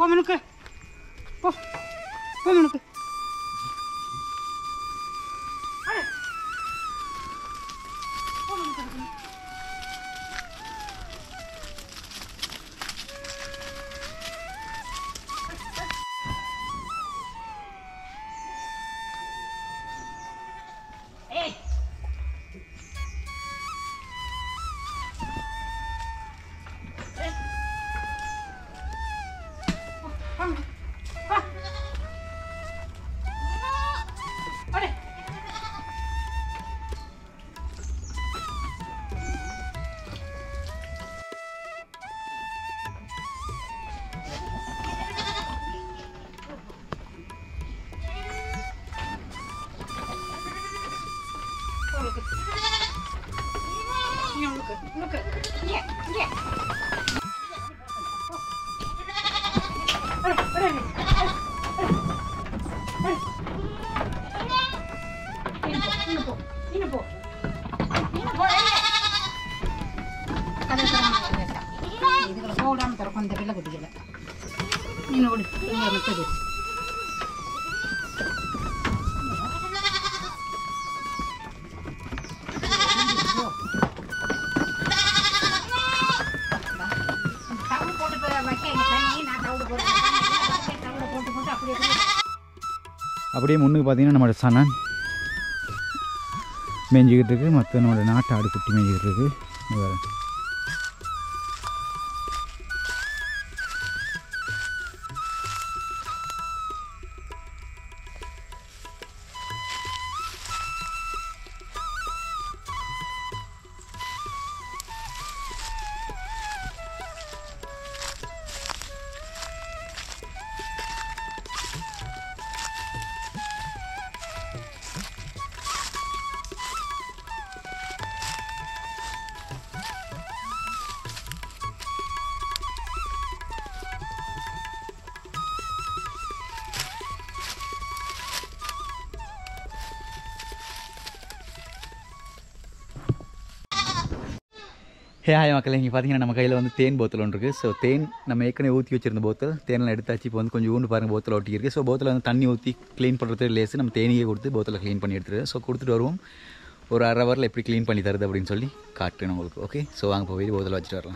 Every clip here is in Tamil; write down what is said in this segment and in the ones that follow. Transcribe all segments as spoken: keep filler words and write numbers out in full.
போ மனுக்கு போ போ மனுக்கு Look at yeah, yeah. இதுகளை போடாமல் திறக்கும் இந்த பிள்ளை குட்டிக்கல நீனு ஓடு இங்கே மிச்சது அப்படியே முன்னுக்கு பார்த்தீங்கன்னா நம்மளோட சனன் மேய்ஞ்சிக்கிட்டு இருக்குது. மற்ற நம்மளோட நாட்டு ஆடு குட்டி மேய்ஞ்சிக்கிட்டு இருக்குது. வேறு ஹே ஹாய் மக்களே, இங்கே பார்த்தீங்கன்னா நம்ம கையில் வந்து தேன் போத்தல் ஒன்று இருக்குது. ஸோ தேன் நம்ம ஏற்கனவே ஊற்றி வச்சிருந்த போத்தல் தேனெல்லாம் எடுத்தாச்சு. இப்போ வந்து கொஞ்சம் ஊண்டு பாருங்கள் போத்தல் ஒட்டிருக்கு. ஸோ போத்தலை வந்து தண்ணி ஊற்றி க்ளீன் பண்ணுறது லேஸு நம்ம தேனியே கொடுத்து போத்தலை க்ளீன் பண்ணி எடுத்துரு. ஸோ கொடுத்துட்டு வருவோம். ஒரு அரை ஹவரில் எப்படி க்ளீன் பண்ணி தருது அப்படின்னு சொல்லி காட்டுறேன் உங்களுக்கு. ஓகே, ஸோ வாங்க போய் போத்தலை வச்சுட்டு வரலாம்.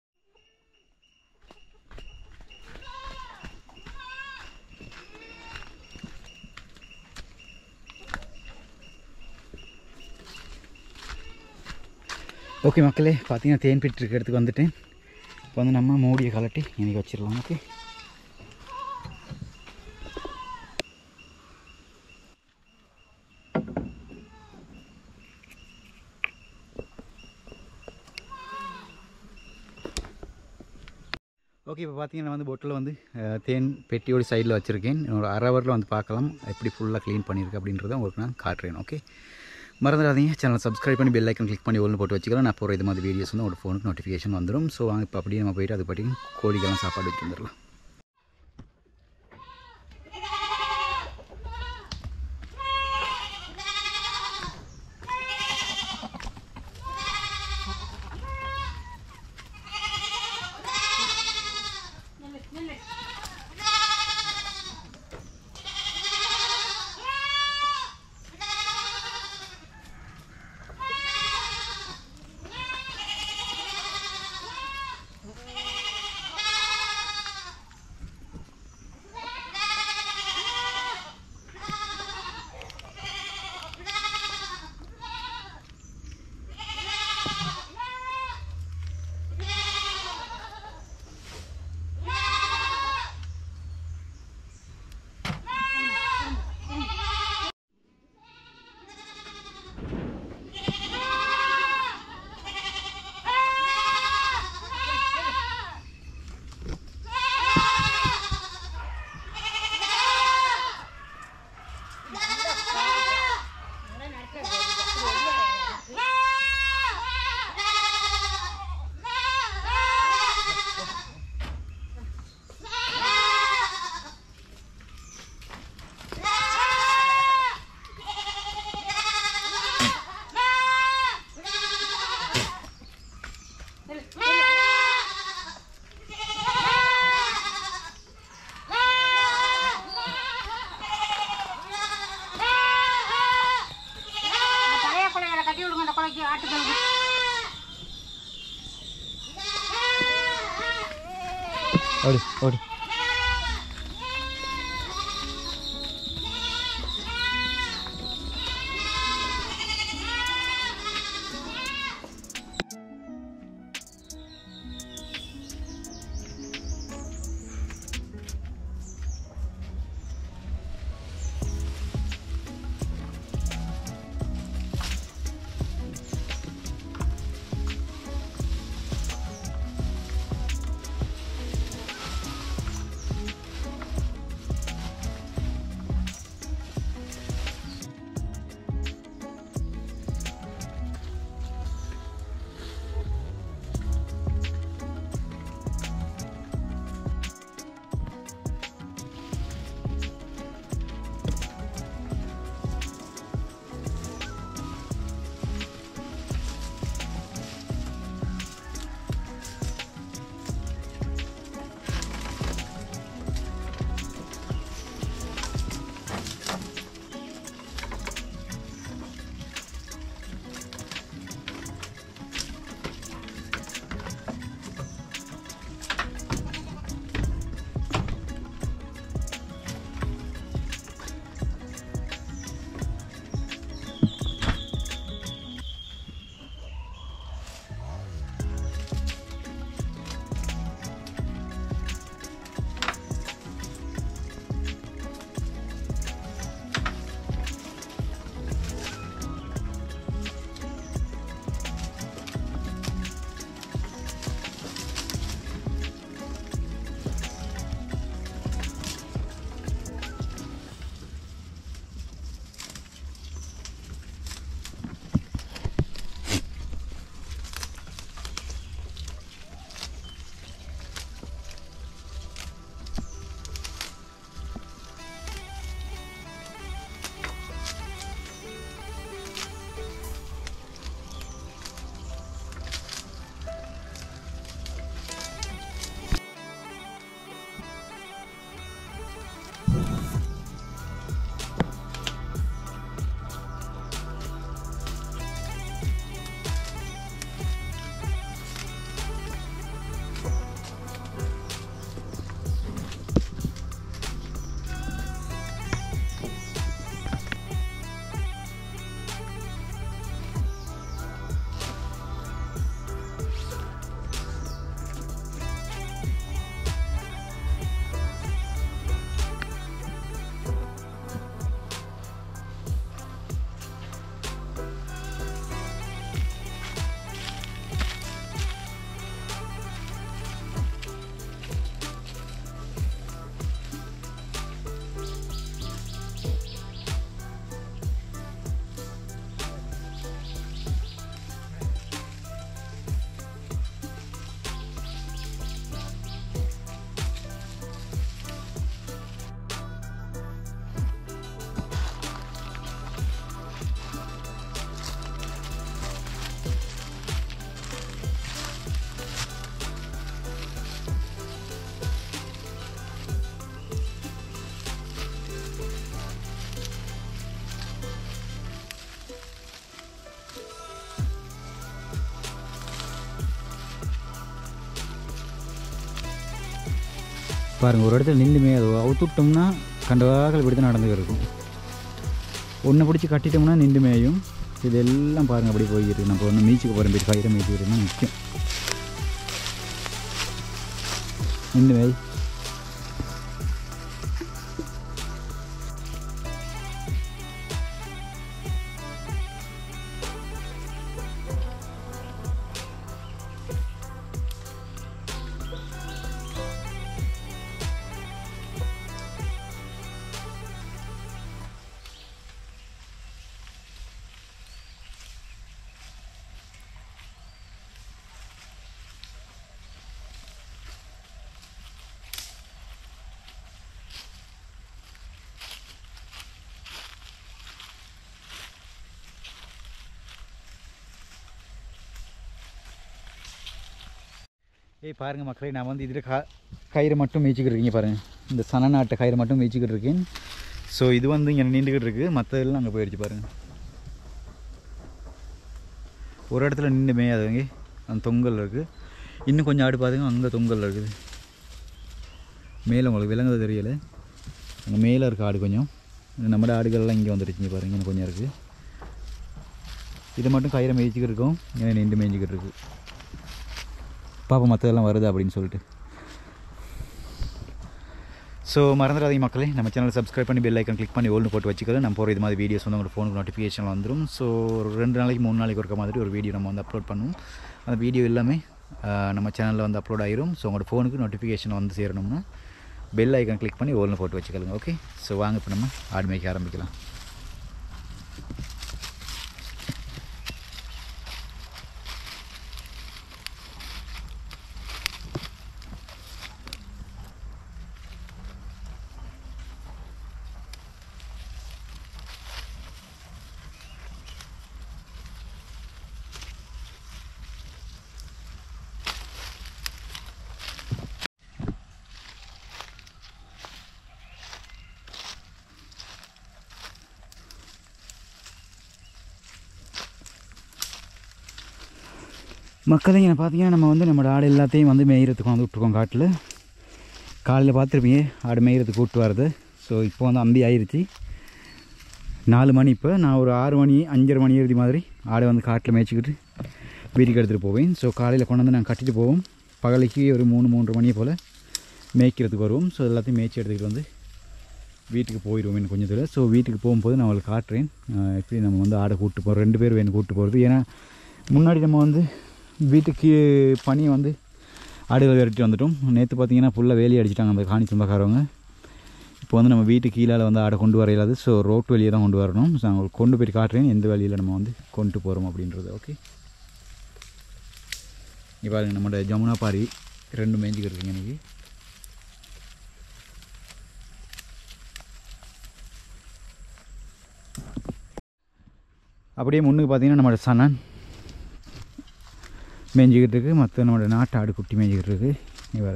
ஓகே மக்களே, பார்த்தீங்கன்னா தேன் பெட்டி இருக்க இடத்துக்கு வந்துட்டேன். இப்போ வந்து நம்ம மூடியை கலட்டி இன்றைக்கி வச்சிடலாம். ஓகே, ஓகே இப்போ பார்த்தீங்கன்னா வந்து பொட்டில் வந்து தேன் பெட்டியோட சைடில் வச்சுருக்கேன். ஒரு அரை ஹவரில் வந்து பார்க்கலாம் எப்படி ஃபுல்லாக க்ளீன் பண்ணியிருக்கு அப்படின்றத உங்களுக்கு நான் காட்டுறேன். ஓகே, மறந்துடாதீங்க, சேனல் சப்ஸ்கிரைப் பண்ணி பெல் ஐக்கன் கிளிக் பண்ணி ஒன்று போட்டு வச்சுக்கலாம். நான் போகிற இது மாதிரி வீடியோஸ் வந்து ஒரு ஃபோனுக்கு நோட்டிஃபிகேஷன் வந்துடும். ஸோ வாங்க இப்போ அப்படியே நம்ம போய்ட்டு அது பற்றி கோழிக்கெல்லாம் சாப்பாடு வச்சு வந்துடலாம். ஓடு ஓடு. பாருங்கள், ஒரு இடத்துல நின்றுமே அது அவுத்துட்டோம்னா கண்டவாக்கள் இப்படி தான் நடந்து இருக்கும். ஒன்றை பிடிச்சி கட்டிட்டோம்னா நின்று மேயும். இதெல்லாம் பாருங்கள் அப்படி போய்கிட்டு. நம்ம ஒன்று மீச்சுக்கு போகிறோம், போய் கயிறை மீச்சுக்கிறதுனா முக்கியம். நின்று மேய். ஏய் பாருங்கள் மக்களே, நான் வந்து இதில் கா கயிறு மட்டும் மீச்சிக்கிட்டு இருக்கீங்க பாருங்கள். இந்த சனநாட்டை கயிறு மட்டும் மீச்சிக்கிட்டு இருக்கேன். ஸோ இது வந்து இங்கே நின்றுக்கிட்டு இருக்குது, மற்றதெல்லாம் அங்கே போயிடுச்சு பாருங்கள். ஒரு இடத்துல நின்று மேயாதுங்க, அந்த தொங்கல் இருக்குது. இன்னும் கொஞ்சம் ஆடு பார்த்துங்க, அங்கே தொங்கல் இருக்குது. மேலே உங்களுக்கு விலங்குறது தெரியலை, அங்கே மேலே இருக்க ஆடு கொஞ்சம். நம்மளோட ஆடுகள்லாம் இங்கே வந்துடுச்சு பாருங்க, இன்னும் கொஞ்சம் இருக்குது. இது மட்டும் கயிறை மேய்ச்சிக்கிட்டு இருக்கோம், ஏன்னா நின்று மேய்ச்சிக்கிட்டு இருக்குது. பாப்பா மற்றதெல்லாம் வருது அப்படின்னு சொல்லிட்டு. ஸோ மறந்துடாதீங்க மக்களே, நம்ம சேனலை சப்ஸ்கிரைப் பண்ணி பெல் ஐக்கன் கிளிக் பண்ணி ஓல்னு போட்டு வச்சுக்கலாம். நம்ம போகிற இது மாதிரி வீடியோஸ் வந்து உங்களோட ஃபோனுக்கு நோட்டிஃபிகேஷன் வந்துடும். ஸோ ஒரு ரெண்டு நாளைக்கு மூணு நாளைக்கு இருக்க மாதிரி ஒரு வீடியோ நம்ம வந்து அப்லோட் பண்ணுவோம். அந்த வீடியோ எல்லாமே நம்ம சேனலில் வந்து அப்லோட் ஆகிரும். ஸோ உங்களோட ஃபோனுக்கு நோட்டிஃபிகேஷன் வந்து சேரணும்னா பெல் ஐக்கன் கிளிக் பண்ணி ஓல்னு போட்டு வச்சுக்கலுங்க. ஓகே, ஸோ வாங்க இப்போ நம்ம ஆடு மேய்க்க ஆரம்பிக்கலாம். மக்களைங்க பார்த்தீங்கன்னா நம்ம வந்து நம்மளோட ஆடு எல்லாத்தையும் வந்து மேய்கிறதுக்கு வந்து விட்ருக்கோம் காட்டில். காலையில் பார்த்துருப்பீங்க ஆடு மேய்கிறதுக்கு கூப்பிட்டு வரது. ஸோ இப்போ வந்து அம்பி ஆயிடுச்சு, நாலு மணி. இப்போ நான் ஒரு ஆறு மணி அஞ்சரை மணி எழுதி மாதிரி ஆடை வந்து காட்டில் மேய்ச்சிக்கிட்டு வீட்டுக்கு எடுத்துகிட்டு போவேன். ஸோ காலையில் கொண்டு வந்து நாங்கள் கட்டிட்டு போவோம். பகலைக்கு ஒரு மூணு மூன்றரை மணியை போல் மேய்க்கிறதுக்கு வருவோம். ஸோ எல்லாத்தையும் மேய்ச்சி எடுத்துக்கிட்டு வந்து வீட்டுக்கு போயிடுவோம் இன்னும் கொஞ்சம் தூரம். ஸோ வீட்டுக்கு போகும்போது நான் அவளுக்கு காட்டுறேன் எப்படி நம்ம வந்து ஆடை கூப்பிட்டு போகிறோம். ரெண்டு பேர் வேணும் கூப்பிட்டு போகிறது. ஏன்னா முன்னாடி நம்ம வந்து வீட்டுக்கு பனியை வந்து ஆடுகள் விரட்டி வந்துட்டோம். நேற்று பார்த்திங்கன்னா ஃபுல்லாக வேலி அடிச்சிட்டாங்க அந்த காணி சொந்தக்காரவங்க. இப்போ வந்து நம்ம வீட்டு கீழே வந்து ஆடை கொண்டு வர இல்லாது. ஸோ ரோட்டு வழியை தான் கொண்டு வரணும். ஸோ அவங்களுக்கு கொண்டு போய் காட்டுறேன் எந்த வழியில் நம்ம வந்து கொண்டு போகிறோம் அப்படின்றது. ஓகே, இப்போ பாருங்க நம்மளோட ஜமுனா பாரி ரெண்டு மேய்ஞ்சிக்கிட்டு இருக்குங்க இன்றைக்கி. அப்படியே முன்னுக்கு பார்த்தீங்கன்னா நம்மளோட சனான் மேய்ஞ்சிக்கிட்டு இருக்குது. மற்ற நம்மளோட நாட்டு ஆடு குட்டி மேய்ஞ்சிக்கிட்டு இருக்குது. நீ வர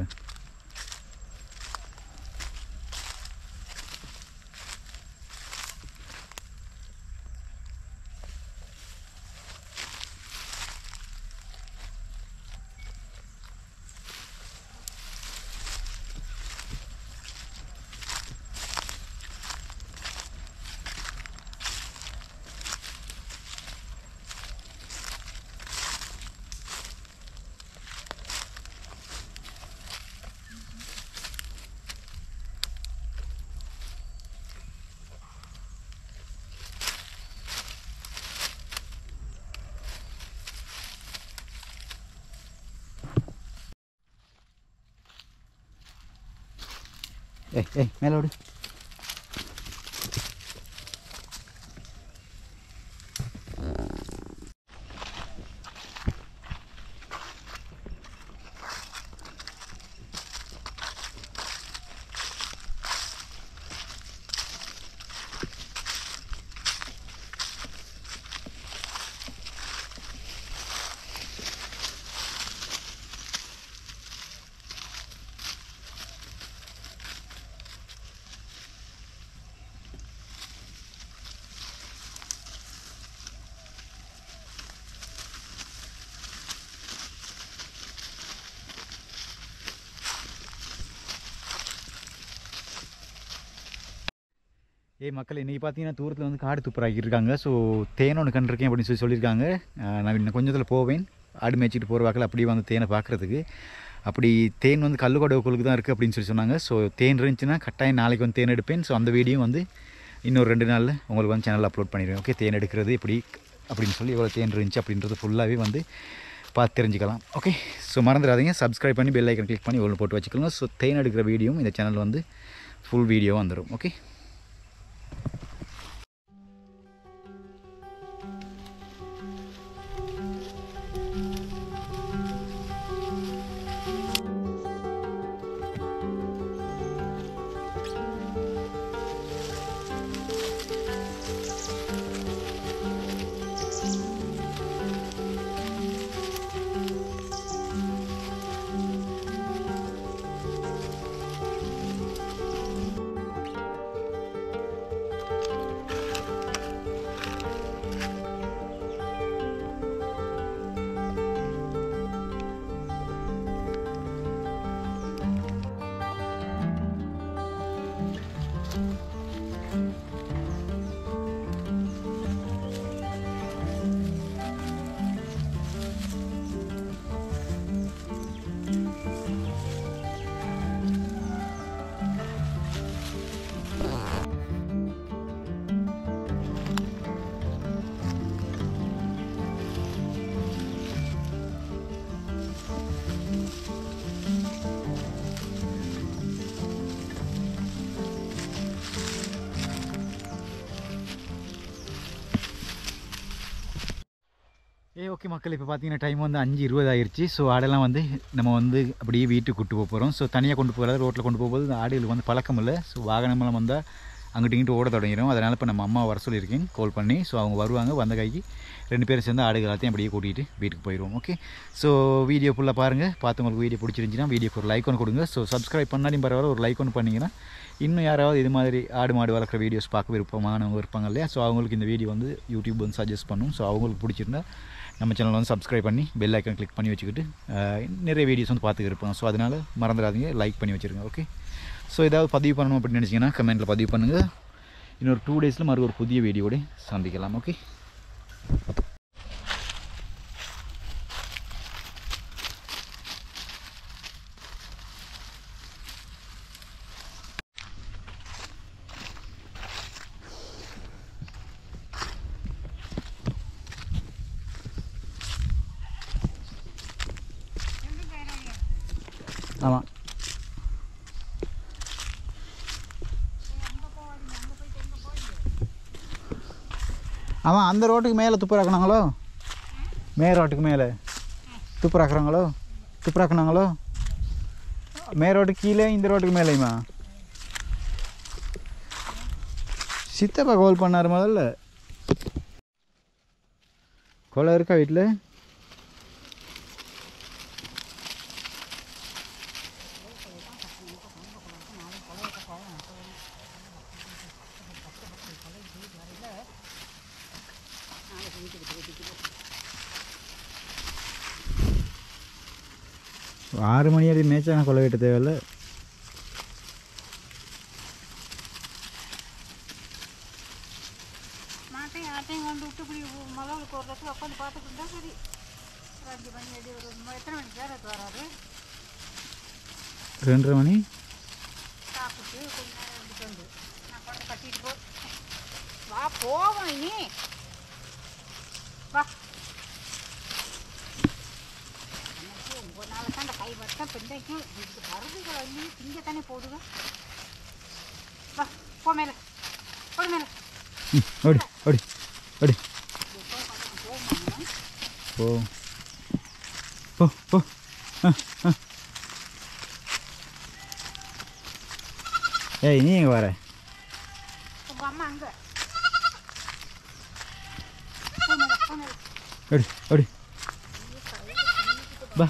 ஏய் ஏய் மேலே விடு. ஏ மக்கள், இன்றைக்கி பார்த்தீங்கன்னா தூரத்தில் வந்து காடு துப்புராக்கி இருக்காங்க. ஸோ தேனை ஒன்று கண்டிருக்கேன் அப்படின்னு சொல்லி சொல்லியிருக்காங்க. நான் இன்னும் கொஞ்சத்தில் போவேன் ஆடு மேய்ச்சிட்டு போகிற வாக்கில் அப்படியே வந்து தேனை பார்க்குறதுக்கு. அப்படி தேன் வந்து கல்லுக்கொடை குழுக்கு தான் இருக்குது அப்படின்னு சொல்லி சொன்னாங்க. ஸோ தேன் இருந்துச்சுன்னா கட்டாயம் நாளைக்கு வந்து தேன் எடுப்பேன். ஸோ அந்த வீடியோ வந்து இன்னொரு ரெண்டு நாளில் உங்களுக்கு வந்து சேனலில் அப்லோட் பண்ணிடுவேன். ஓகே, தேன் எடுக்கிறது எப்படி அப்படின்னு சொல்லி எவ்வளோ தேன் இருந்துச்சு அப்படின்றது ஃபுல்லாகவே வந்து பார்த்து தெரிஞ்சுக்கலாம். ஓகே, ஸோ மறந்துடாதீங்க சப்ஸ்கிரைப் பண்ணி பெல் ஐக்கன் கிளிக் பண்ணி ஒன்று போட்டு வச்சுக்கலாம். ஸோ தேன் எடுக்கிற வீடியோவும் இந்த சேனல் வந்து ஃபுல் வீடியோ வந்துடும். ஓகே, ஏ ஓகே மக்கள், இப்போ பார்த்தீங்கன்னா டைம் வந்து அஞ்சு இருபது ஆயிடுச்சு. ஸோ ஆடெல்லாம் வந்து நம்ம வந்து அப்படியே வீட்டுக்கு கூட்டு போக போகிறோம். ஸோ தனியாக கொண்டு போகிறது, ரோட்டில் கொண்டு போகும்போது இந்த ஆடுகளுக்கு வந்து பழக்கம் இல்லை. ஸோ வாகனமெல்லாம் வந்தால் அங்கிட்டு இங்கிட்டு ஓட தொடங்கிடும். அதனால் இப்போ நம்ம அம்மா வர சொல்லியிருக்கேன் கால் பண்ணி. ஸோ அவங்க வருவாங்க, வந்த கைக்கு ரெண்டு பேரும் சேர்ந்து ஆடுகள் எல்லாத்தையும் அப்படியே கூட்டிகிட்டு வீட்டுக்கு போயிடுவோம். ஓகே, ஸோ வீடியோ ஃபுல்லாக பாருங்கள். பார்த்து உங்களுக்கு வீடியோ பிடிச்சிருந்துச்சின்னா வீடியோக்கு ஒரு லைக் ஒன்று கொடுங்க. ஸோ சப்ஸ்கிரைப் பண்ணாலும் பரவாயில்ல, ஒரு லைக் ஒன்று பண்ணிங்கன்னா இன்னும் யாராவது இது மாதிரி ஆடு மாடு வளர்க்குற வீடியோஸ் பார்க்க விருப்பமானவங்க இருப்பாங்க இல்லையா? ஸோ அவங்களுக்கு இந்த வீடியோ வந்து யூடியூப் வந்து சஜஸ்ட் பண்ணும். ஸோ அவங்களுக்கு பிடிச்சிருந்தா நம்ம சேனல் வந்து சப்ஸ்கிரைப் பண்ணி பெல் ஐக்கன் கிளிக் பண்ணி வச்சுக்கிட்டு நிறைய வீடியோஸ் வந்து பார்த்துக்க இருப்பாங்க. ஸோ அதனால் மறந்துடாதீங்க, லைக் பண்ணி வச்சுருங்க. ஓகே, ஸோ ஏதாவது பதிவு பண்ணணும் அப்படின்னு நினச்சிங்கன்னா கமெண்ட்டில் பதிவு பண்ணுங்கள். இன்னொரு டூ டேஸில் மறு ஒரு புதிய வீடியோட சந்திக்கலாம். ஓகே, ஆமாம் ஆமாம் அந்த ரோட்டுக்கு மேலே துப்புராக்குனாங்களோ? மே ரோட்டுக்கு மேலே துப்புராக்குறாங்களோ? துப்புராக்குனாங்களோ? மே ரோட்டுக்கு கீழே இந்த ரோட்டுக்கு மேலேயுமா? சித்தப்பா கால் பண்ணார் முதல்ல. கொலை இருக்கா வீட்டில்? ஆறு மணி வரைக்கும் மேய்ச்சா கொலை வெட்ட தேவையில்ல. மாட்டையும் ஆட்டையும் கொண்டு விட்டு இப்படி மலவுக்கு ஒரு இடத்துல உட்காந்து பார்த்துட்டு இருந்தா சரி. ரெண்டு மணி அடி ஒரு எத்தனை மணிக்கு வேறு வராது? ரெண்டரை மணி சாப்பிட்டு கொஞ்ச நேரம் இருந்துட்டு வந்து நான் கொண்டு கட்டிட்டு போ. வா போவோம் இனி வா. ஒவ்வொரு நாள் தான் அந்த கை வட்டம் பிண்டைக்கும் இதுக்கு பருதுகள் வந்து திங்க தானே போடுவேன். வா போ மேலே போடு மேலே. ம் ஓடி ஓடி ஓடி போ போ போ. ஆ ஆ ஏய் நீ எங்கே வர? உங்கள் அம்மா அங்கே ஓடி ஓடி பா.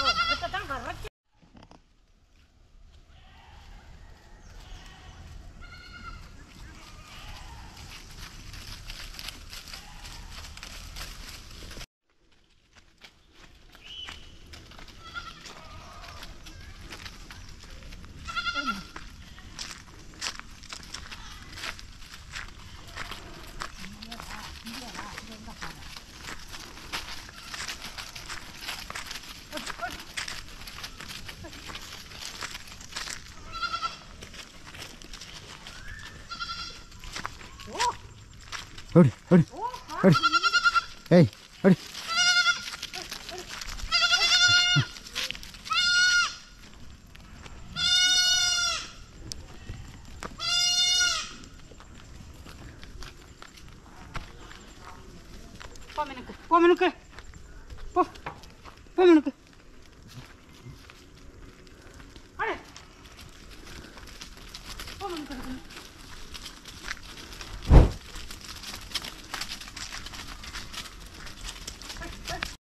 ஓடி ஓடி ஓடி. ஏய் ஓடி. போ மனுக்கு போ மனுக்கு போ போ மனுக்கு.